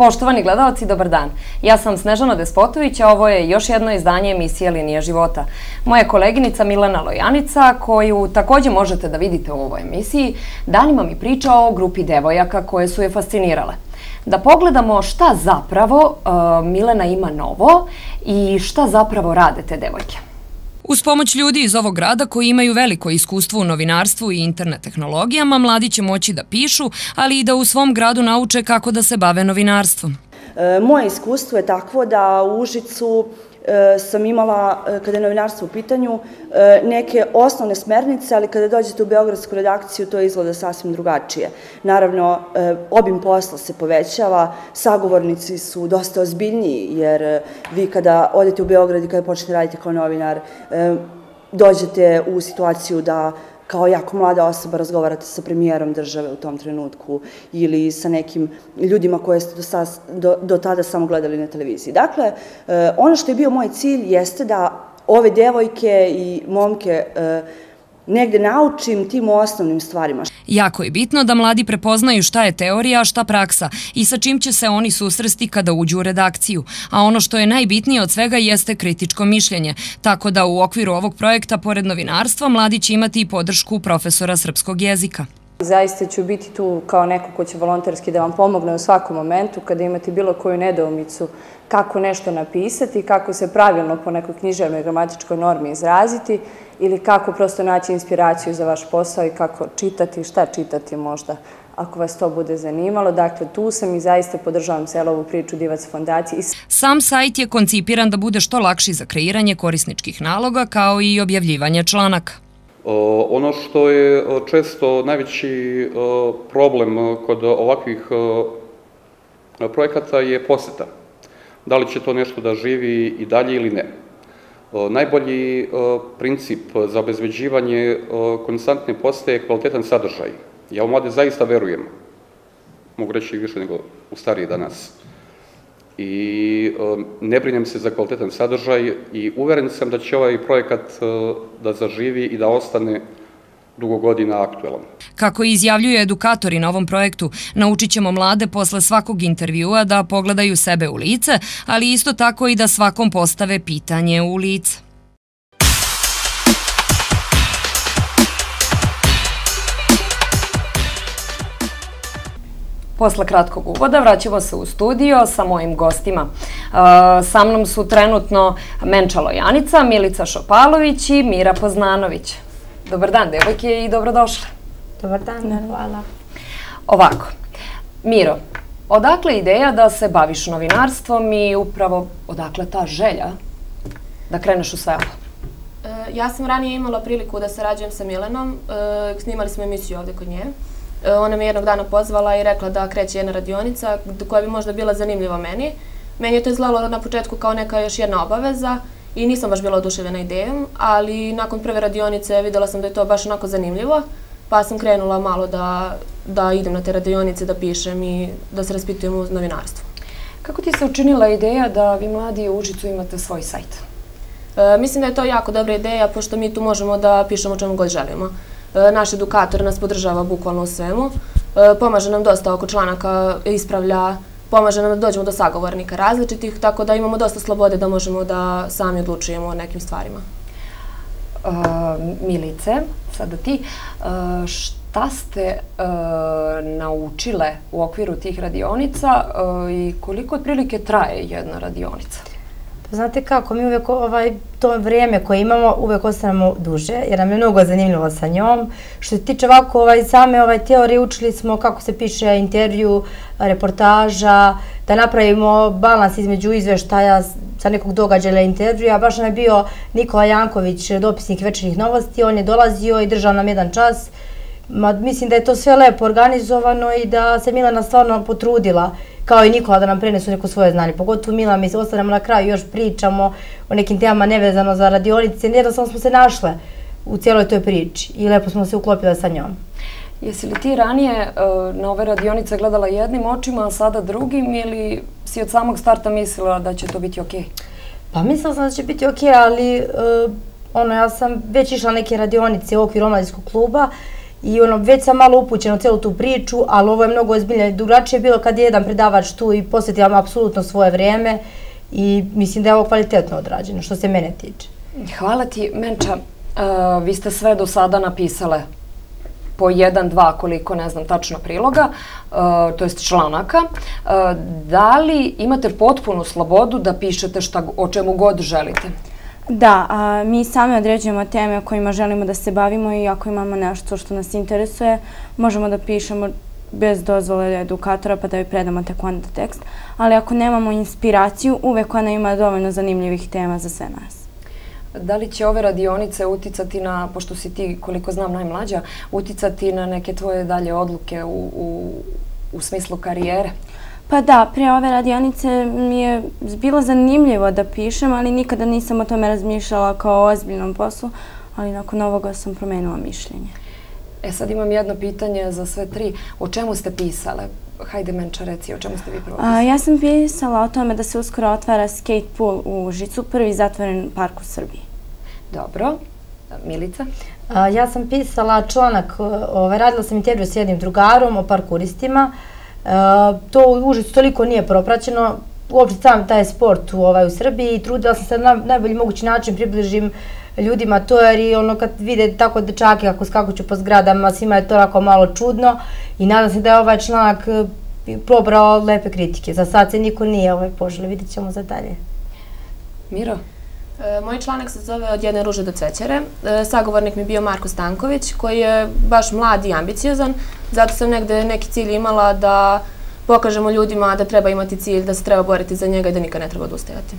Poštovani gledalci, dobar dan. Ja sam Snežana Despotović, a ovo je još jedno izdanje emisije Linija života. Moja koleginica Milena Lojanica, koju također možete da vidite u ovoj emisiji, danima mi priča o grupi devojaka koje su je fascinirale. Da pogledamo šta zapravo Milena ima novo i šta zapravo rade te devojke. Uz pomoć ljudi iz ovog grada koji imaju veliko iskustvo u novinarstvu i internet tehnologijama, mladi će moći da pišu, ali i da u svom gradu nauče kako da se bave novinarstvom. Moje iskustvo je takvo da u Užicu sam imala, kada je novinarstvo u pitanju, neke osnovne smernice, ali kada dođete u beogradsku redakciju to izgleda sasvim drugačije. Naravno, obim posla se povećava, sagovornici su dosta ozbiljniji, jer vi kada odete u Beograd i kada počnete raditi kao novinar, dođete u situaciju da kao jako mlada osoba razgovarate sa premijerom države u tom trenutku ili sa nekim ljudima koje ste do tada samo gledali na televiziji. Dakle, ono što je bio moj cilj jeste da ove devojke i momke negde naučim tim osnovnim stvarima. Jako je bitno da mladi prepoznaju šta je teorija, a šta praksa i sa čim će se oni susresti kada uđu u redakciju. A ono što je najbitnije od svega jeste kritičko mišljenje. Tako da u okviru ovog projekta, pored novinarstva, mladi će imati i podršku profesora srpskog jezika. Zaista ću biti tu kao neko ko će volonterski da vam pomogne u svakom momentu kada imate bilo koju nedoumicu kako nešto napisati, kako se pravilno po nekoj književnoj i gramatičkoj normi izraziti ili kako prosto naći inspiraciju za vaš posao i kako čitati i šta čitati možda ako vas to bude zanimalo. Dakle, tu sam i zaista podržavam celu ovu priču Divac fondacije. Sam sajt je koncipiran da bude što lakši za kreiranje korisničkih naloga kao i objavljivanje članaka. Ono što je često najveći problem kod ovakvih projekata je poseta. Da li će to nešto da živi i dalje ili ne. Najbolji princip za obezbeđivanje konstantne posete je kvalitetan sadržaj. Ja u mlade zaista verujem, mogu reći više nego u stariji danas. I ne brinem se za kvalitetan sadržaj i uveren sam da će ovaj projekat da zaživi i da ostane dugo godina aktuelan. Kako izjavljuje edukatori na ovom projektu, naučit ćemo mlade posle svakog intervjua da pogledaju sebe u lice, ali isto tako i da svakom postave pitanje u lice. Posle kratkog uvoda vraćamo se u studio sa mojim gostima. Sa mnom su trenutno Menča Lojanica, Milica Šopalović i Mira Poznanović. Dobar dan, devojke, i dobrodošle. Dobar dan, hvala. Ovako, Miro, odakle ideja da se baviš novinarstvom i upravo odakle ta želja da kreneš u sve ovo? Ja sam ranije imala priliku da sarađujem sa Milenom, snimali smo emisiju ovde kod nje. Ona me jednog dana pozvala i rekla da kreće jedna radionica koja bi možda bila zanimljiva meni. Meni je to izgledalo na početku kao neka još jedna obaveza i nisam baš bila oduševljena idejom, ali nakon prve radionice videla sam da je to baš onako zanimljivo, pa sam krenula malo da idem na te radionice, da pišem i da se raspitujem u novinarstvu. Kako ti se učinila ideja da vi mladi u Užicu imate svoj sajt? Mislim da je to jako dobra ideja, pošto mi tu možemo da pišemo o čemu god želimo. Naš edukator nas podržava bukvalno u svemu, pomaže nam dosta oko članaka, ispravlja, pomaže nam da dođemo do sagovornika različitih, tako da imamo dosta slobode da možemo da sami odlučujemo o nekim stvarima. Milice, sada ti, šta ste naučile u okviru tih radionica i koliko otprilike traje jedna radionica? Znate kako, mi uvijek to vrijeme koje imamo uvijek ostanemo duže, jer nam je mnogo zanimljivo sa njom. Što se tiče ovako same teorije, učili smo kako se piše intervju, reportaža, da napravimo balans između izveštaja sa nekog događaja intervjua. Baš nam je bio Nikola Janković, dopisnik Večernjih novosti, on je dolazio i držao nam jedan čas. Mislim da je to sve lepo organizovano i da se Milena stvarno potrudila, kao i Nikola, da nam prenesu neko svoje znanje. Pogotovo Mila, mi ostanemo na kraju, još pričamo o nekim temama nevezano za radionice. Jednostavno smo se našle u cijeloj toj priči i lepo smo se uklopile sa njom. Jesi li ti ranije na ove radionice gledala jednim očima, a sada drugim, ili si od samog starta mislila da će to biti okej? Pa mislila sam da će biti okej, ali ja sam već išla neke radionice u okviru omladinskog kluba i već sam malo upućena u cijelu tu priču, ali ovo je mnogo ozbiljnije. Drugačije je bilo kad je jedan predavač tu i posvetio vam apsolutno svoje vrijeme i mislim da je ovo kvalitetno odrađeno, što se mene tiče. Hvala ti, Menča. Vi ste sve do sada napisale po 1-2, koliko ne znam tačno priloga, to jest članaka. Da li imate potpunu slobodu da pišete o čemu god želite? Da, mi sami određujemo teme o kojima želimo da se bavimo i ako imamo nešto što nas interesuje, možemo da pišemo bez dozvole edukatora pa da joj predamo tek onda tekst. Ali ako nemamo inspiraciju, uvek ona ima dovoljno zanimljivih tema za sve nas. Da li će ove radionice uticati na, pošto si ti, koliko znam, najmlađa, uticati na neke tvoje dalje odluke u smislu karijere? Pa da, prije ove radionice mi je bilo zanimljivo da pišem, ali nikada nisam o tome razmišljala kao o ozbiljnom poslu, ali nakon ovoga sam promenila mišljenje. Sad imam jedno pitanje za sve tri. O čemu ste pisale? Hajde, Menča, reci, o čemu ste vi prvo pisali? Ja sam pisala o tome da se uskoro otvara skate pool u Užicu, prvi zatvoren park u Srbiji. Dobro. Milica? Ja sam pisala članak, radila sam intervju s jednim drugarom o parkuristima. To u Užicu toliko nije propraćeno, uopšte sam taj sport u Srbiji i trudila sam se na najbolji mogući način približim ljudima to, jer kad vide tako dečake kako skakuću po zgradama, svima je to onako malo čudno i nadam se da je ovaj članak probrao lepe kritike. Za sad se niko nije poželio, vidjet ćemo za dalje. Miro? Moj članak se zove Od jedne ruže do cvećere. Sagovornik mi je bio Marko Stanković, koji je baš mlad i ambiciozan. Zato sam negde neki cilj imala da pokažemo ljudima da treba imati cilj, da se treba boriti za njega i da nikad ne treba odustajati.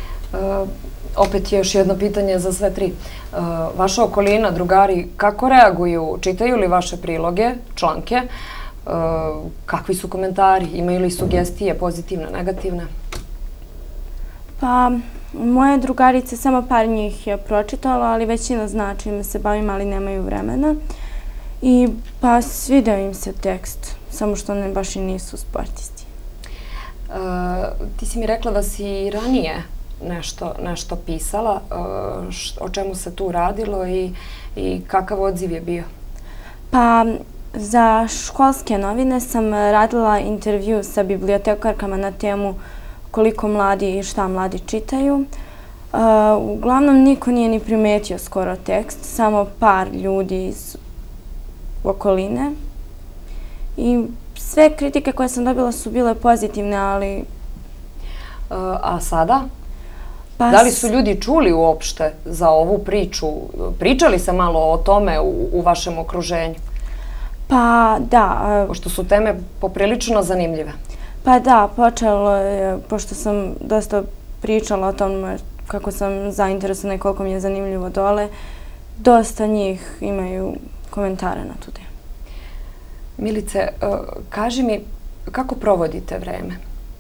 Opet je još jedno pitanje za sve tri. Vaša okolina, drugari, kako reaguju? Čitaju li vaše priloge, članke? Kakvi su komentari? Imaju li sugestije, pozitivne, negativne? Pa, moje drugarice, samo par njih je pročitala, ali većina zna čime se bavim, ali nemaju vremena. I pa svideo im se tekst, samo što ne baš i nisu sportisti. Ti si mi rekla da si ranije nešto pisala, o čemu se tu radilo i kakav odziv je bio? Pa, za školske novine sam radila intervju sa bibliotekarkama na temu koliko mladi i šta mladi čitaju. Uglavnom, niko nije ni primetio skoro tekst, samo par ljudi iz okoline. I sve kritike koje sam dobila su bile pozitivne, ali... A sada? Da li su ljudi čuli uopšte za ovu priču? Pričali se malo o tome u vašem okruženju? Pa da. Pošto su teme poprilično zanimljive. Pa da, počelo je, pošto sam dosta pričala o tom kako sam zainteresovana i koliko mi je zanimljivo dole, dosta njih imaju komentare na tu temu. Milice, kaži mi kako provodite vreme?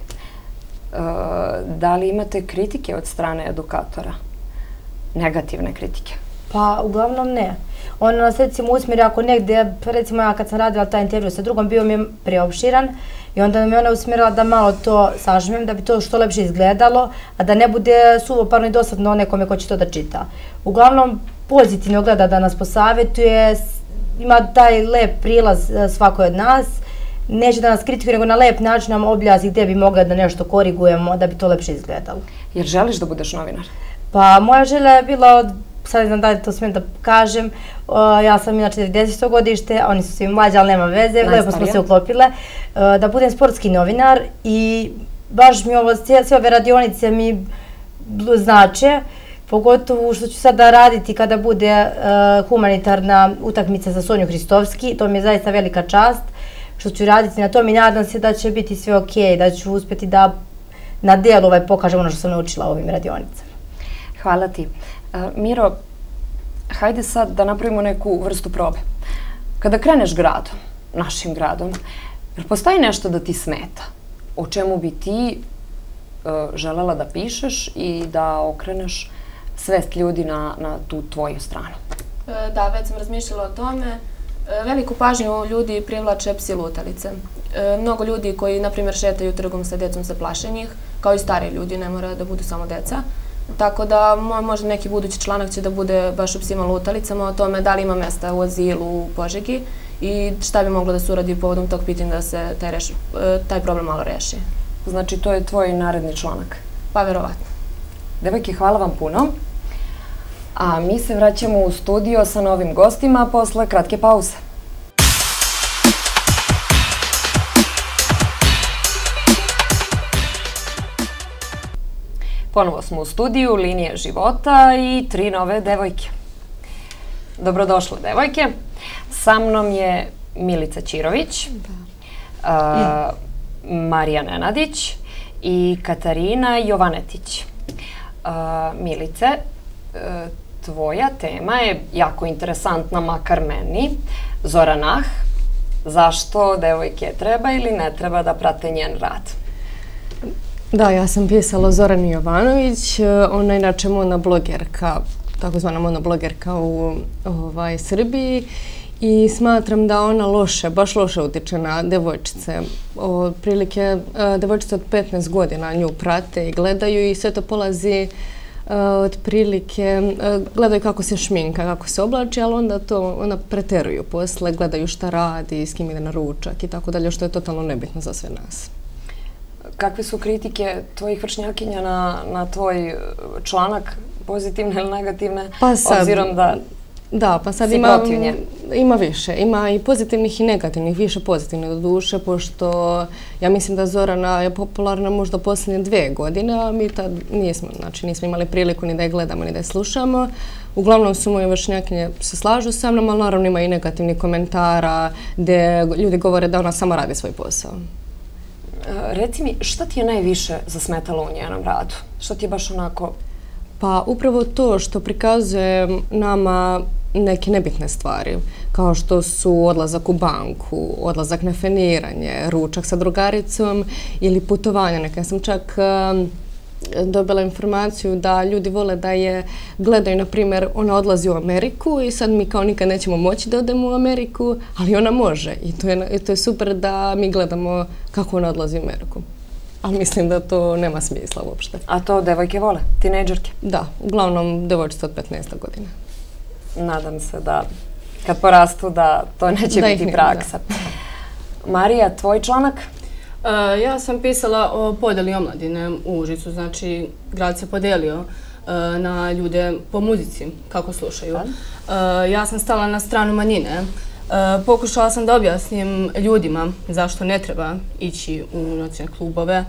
Da li imate kritike od strane edukatora? Negativne kritike? Pa, uglavnom ne. On nas recimo usmjeri ako negdje, recimo ja kad sam radila taj intervju sa drugom, bio mi je preopširan i onda me ona usmjerila da malo to sažmem, da bi to što lepše izgledalo, a da ne bude suvoparno i dosadno nekome ko će to da čita. Uglavnom, pozitivno gleda da nas posavjetuje, ima taj lep prilaz svakoj od nas, neće da nas kritikuje, nego na lep način nam objasni gdje bi mogla da nešto korigujemo, da bi to lepše izgledalo. Jer želiš da budeš novinar? Pa, moja želja je bila od, sad ne znam da li to smijem da kažem, ja sam inače 90. godište, oni su svi mlađi, ali nema veze, lepo smo se uklopile, da budem sportski novinar i baš mi sve ove radionice mi znače, pogotovo što ću sada raditi kada bude humanitarna utakmica za Sonju Hristovski, to mi je zaista velika čast što ću raditi na tom i nadam se da će biti sve okej, da ću uspjeti da na delu pokažem ono što sam naučila ovim radionicama. Hvala ti. Miro, hajde sad da napravimo neku vrstu probe. Kada kreneš gradom, našim gradom, jer postoji nešto da ti smeta? O čemu bi ti želela da pišeš i da okreneš svest ljudi na tu tvoju stranu? Da, već sam razmišljala o tome. Veliku pažnju ljudi privlače psi lutalice. Mnogo ljudi koji, na primjer, šetaju trgom sa djecom se plaše njih, kao i stari ljudi, ne mora da budu samo deca. Tako da možda neki budući članak će da bude baš o psima lutalicama, o tome da li ima mesta u azilu u Požegi i šta bi moglo da se uradi povodom tog pitanja da se taj problem malo reši. Znači, to je tvoj naredni članak? Pa, verovatno. Devojke, hvala vam puno. A mi se vraćamo u studio sa novim gostima posle kratke pauze. Ponovo smo u studiju Linije života i 3 nove devojke. Dobrodošle, devojke. Sa mnom je Milica Ćirović, Marija Nenadić i Katarina Jovanetić. Milice, tvoja tema je jako interesantna, makar meni. Zora, zašto devojke treba ili ne treba da prate njen rad? Da, ja sam pisala Zorani Jovanović, ona je inače monoblogerka, takozvana monoblogerka u Srbiji i smatram da ona baš loše utiče na devojčice. Otprilike, devojčice od 15 godina nju prate i gledaju i sve to polazi otprilike, gledaju kako se šminka, kako se oblači, ali onda to preteruju posle, gledaju šta radi, s kim ide na ručak i tako dalje, što je totalno nebitno za sve nas. Kakve su kritike tvojih vršnjakinja na tvoj članak, pozitivne ili negativne, obzirom da Da, pa sad ima više. Ima i pozitivnih i negativnih, više pozitivnih do duše, pošto ja mislim da Zorana je popularna možda posljednje 2 godine, a mi tad nismo imali priliku ni da je gledamo, ni da je slušamo. Uglavnom su moje vršnjakinje se slažu sa mnom, ali naravno ima i negativnih komentara gdje ljudi govore da ona samo radi svoj posao. Reci mi, šta ti je najviše zasmetalo u njenom radu? Što ti je baš onako... Pa upravo to što prikazuje nama neke nebitne stvari, kao što su odlazak u banku, odlazak na feniranje, ručak sa drugaricom ili putovanja. Neka sam čak dobila informaciju da ljudi vole da je gledaju, na primjer, ona odlazi u Ameriku i sad mi kao nikad nećemo moći da odemo u Ameriku, ali ona može i to je super da mi gledamo kako ona odlazi u Ameriku. Ali mislim da to nema smisla uopšte. A to devojke vole? Tinejdžerke? Da, uglavnom devojčice od 15 godina. Nadam se da kad porastu da to neće biti praksa. Marija, tvoj članak? Ja sam pisala o podeli omladine u Užicu. Znači, grad se podelio na ljude po muzici, kako slušaju. Ja sam stala na stranu manjine. Pokušala sam da objasnim ljudima zašto ne treba ići u noćne klubove.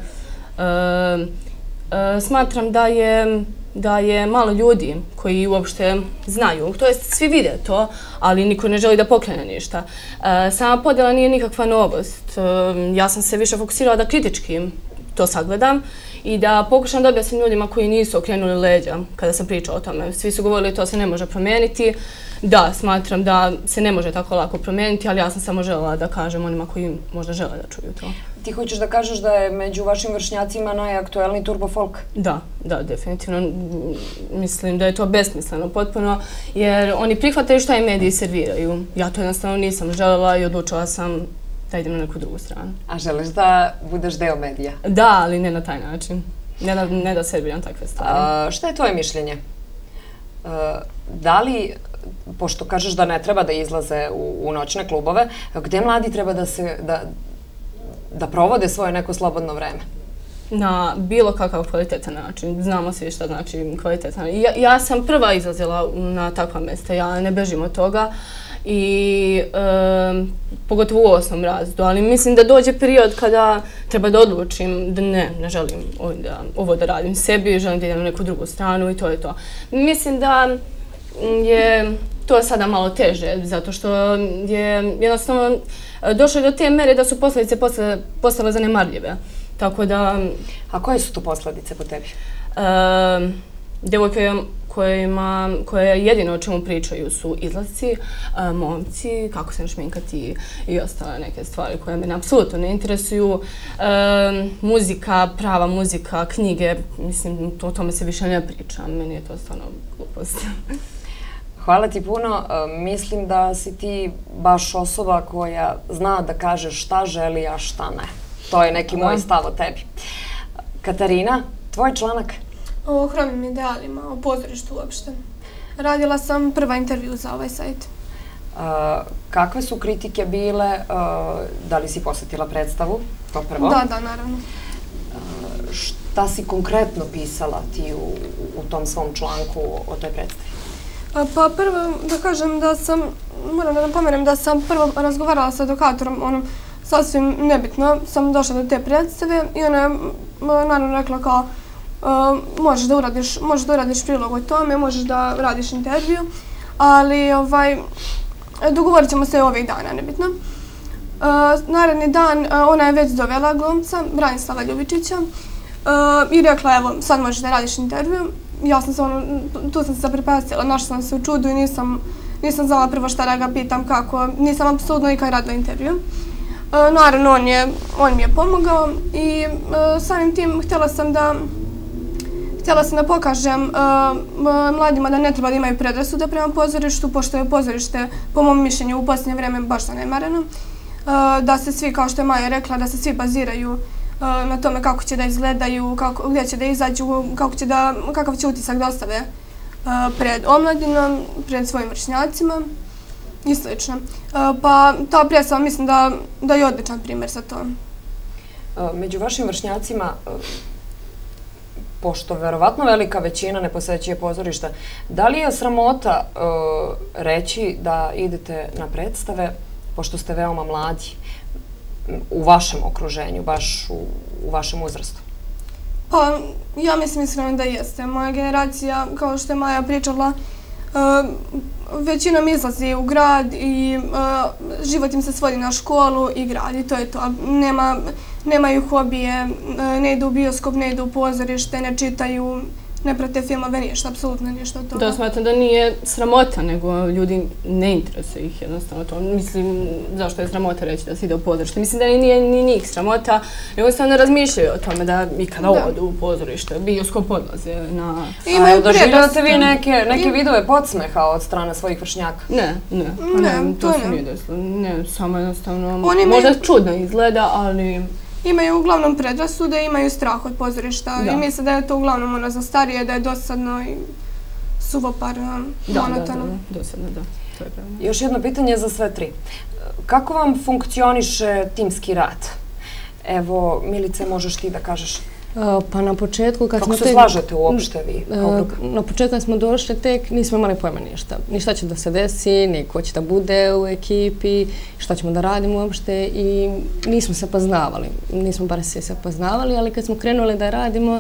Smatram da je malo ljudi koji uopšte znaju, to jest svi vide to, ali niko ne želi da pokrene ništa. Sama podjela nije nikakva novost. Ja sam se više fokusirala da kritički to sagledam i da pokušam da objasnim ljudima koji nisu okrenuli leđa kada sam pričala o tome. Svi su govorili to se ne može promijeniti. Da, smatram da se ne može tako lako promijeniti, ali ja sam samo želela da kažem onima koji možda žele da čuju to. Ti hoćeš da kažeš da je među vašim vršnjacima najaktuelniji turbo folk? Da, definitivno. Mislim da je to besmisleno potpuno, jer oni prihvataju šta im mediji serviraju. Ja to jednostavno nisam želela i odlučila sam da idem na neku drugu stranu. A želiš da budeš deo medija? Da, ali ne na taj način. Ne da serviram takve stvari. Šta je tvoje mišljenje? Da li, pošto kažeš da ne treba da izlaze u noćne klubove, gde mladi treba da provode svoje neko slobodno vreme? Na bilo kakav kvalitetan način. Znamo svi šta znači kvalitetan. Ja sam prva izlazila na takva mesta, ja ne bežim od toga. I pogotovo u osnovnom razredu, ali mislim da dođe period kada treba da odlučim da ne želim ovo da radim sebi, želim da idem na neku drugu stranu i to je to. Mislim da je to sada malo teže, zato što je jednostavno došlo do te mere da su posljedice postale zanemarljive. Tako da... A koje su to posljedice po tebi? Devojke koje jedino o čemu pričaju su izlasci, momci, kako se šminkati i ostale neke stvari koje mene apsolutno ne interesuju. Muzika, prava muzika, knjige, mislim, o tome se više ne pričam, meni je to stvarno glupost. Hvala ti puno. Mislim da si ti baš osoba koja zna da kaže šta želi, a šta ne. To je neki moj stav o tebi. Katarina, tvoj članak? o hromim idealima, o pozorištu uopšte. Radila sam prva intervju za ovaj sajt. Kakve su kritike bile? Da li si posjetila predstavu? To prvo. Da, naravno. Šta si konkretno pisala ti u tom svom članku o toj predstavi? Pa prvo da kažem da sam, moram da napomenem da sam prvo razgovarala sa edukatorom, sasvim nebitno, sam došla do te predstave i ona je naravno rekla kao možeš da uradiš prilog o tome, možeš da radiš intervju, ali dogovorit ćemo se ovih dana, nebitno. Naredni dan ona je već dovela glumca, Branislava Ljubičića, i rekla evo sad možeš da radiš intervju. Ja sam se tu sam se zaprepastila, našla sam se u čudu i nisam znala prvo šta da ga pitam kako, nisam apsolutno nikad radila intervju. Naravno on mi je pomogao i samim tim htjela sam da pokažem mladima da ne treba da imaju predrasude prema pozorištu, pošto je pozorište, po mom mišljenju, u posljednje vrijeme baš zanemareno. Da se svi, kao što je Maja rekla, da se svi baziraju na tome kako će da izgledaju, gdje će da izađu, kakav će utisak da ostave pred omladinom, pred svojim vršnjacima i slično. Pa ta predstava mislim da je odličan primjer za to. Među vašim vršnjacima, pošto verovatno velika većina ne posećuje pozorišta, da li je sramota reći da idete na predstave, pošto ste veoma mladi, u vašem okruženju, baš u vašem uzrastu? Pa, ja mislim iskreno da jeste. Moja generacija, kao što je Maja pričala, većinom izlazi u grad i život im se svodi na školu i grad i to je to. Nemaju hobije, ne idu u bioskop, ne idu u pozorište, ne čitaju, ne prate filmove, ništa, apsolutno ništa od toga. Da, smatram da nije sramota, nego ljudi ne interesuje ih jednostavno to. Mislim, zašto je sramota reći da se ide u pozorište? Mislim da nije ni njih sramota, nego se ne razmišljaju o tome da ikada odu u pozorište, bioskop odlaze na... Doživljavate vi neke vidove podsmeha od strane svojih vršnjaka? Ne, to se nije desilo. Ne, samo jednostavno, možda čudno izgleda, ali... Imaju uglavnom predrasude, imaju strah od pozorišta i misle da je to uglavnom za starije, da je dosadno i suvoparno, monotono. Da, dosadno, da. To je pravno. Još jedno pitanje za sve tri. Kako vam funkcioniše timski rad? Evo, Milice, možeš ti da kažeš. Pa na početku kad smo... Kako se slažete uopšte vi? Na početku kad smo došli tek nismo imali pojma ništa. Ni šta će da se desi, ni ko će da bude u ekipi, šta ćemo da radimo uopšte i nismo se poznavali. Nismo bar se poznavali, ali kad smo krenuli da radimo,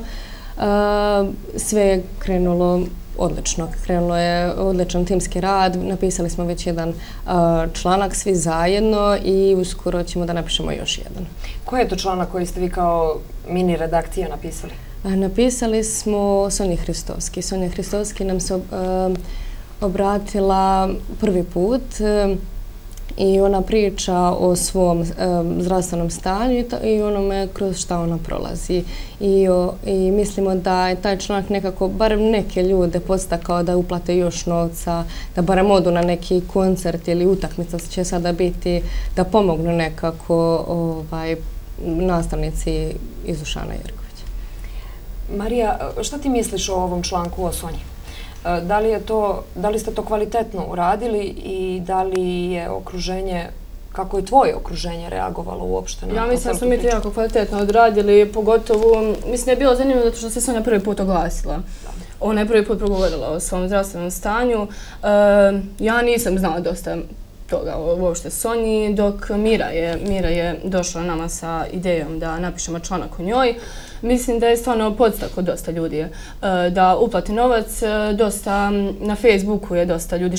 sve je krenulo odlično. Krenulo je odličan timski rad, napisali smo već jedan članak svi zajedno i uskoro ćemo da napišemo još jedan. Koji je to članak koji ste vi kao mini redakcija napisali? Napisali smo Sonji Hristovski. Sonja Hristovski nam se obratila prvi put i ona priča o svom zdravstvenom stanju i onome kroz šta ona prolazi. I mislimo da je taj članak nekako, barem neke ljude podstakao da uplate još novca, da barem odu na neki koncert ili utakmica će sada biti, da pomognu nekako nastavnici iz Dušana Jerkovića. Marija, šta ti misliš o ovom članku o Sonji? Da li ste to kvalitetno uradili i da li je okruženje, kako je tvoje okruženje reagovalo uopšte na to? Ja mislim da smo mi to jako kvalitetno odradili, pogotovo, mislim da je bilo zanimljivo zato što se Sonja prvi put oglasila. Ona je prvi put progovorila o svom zdravstvenom stanju. Ja nisam znala dosta toga uopšte Sonji, dok Mira je došla nama sa idejom da napišemo članak o njoj. Mislim da je stvarno podstaklo dosta ljudi da uplati novac. Dosta na Facebooku je dosta ljudi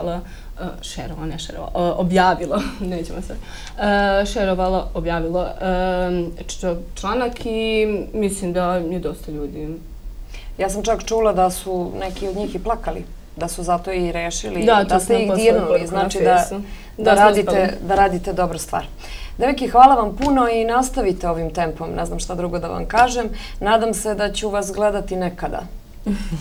objavilo, nećemo se, objavilo članak i mislim da je dosta ljudi. Ja sam čak čula da su neki od njih i plakali, da su zato i rešili, da ste ih dirnuli, znači da radite dobru stvar. Devojke, hvala vam puno i nastavite ovim tempom, ne znam šta drugo da vam kažem. Nadam se da ću vas gledati nekada.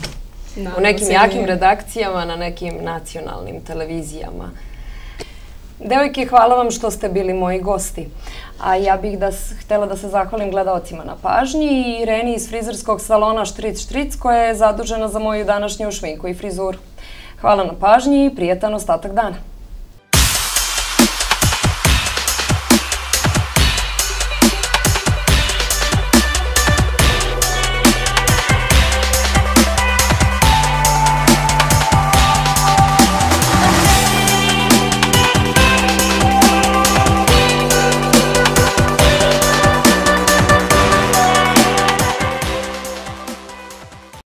U nekim jakim redakcijama, na nekim nacionalnim televizijama. Devojke, hvala vam što ste bili moji gosti. A ja bih htjela da se zahvalim gledalcima na pažnji i Ireni iz frizerskog salona Štric Štric koja je zadužena za moju današnju šminku i frizuru. Hvala na pažnji i prijetan ostatak dana.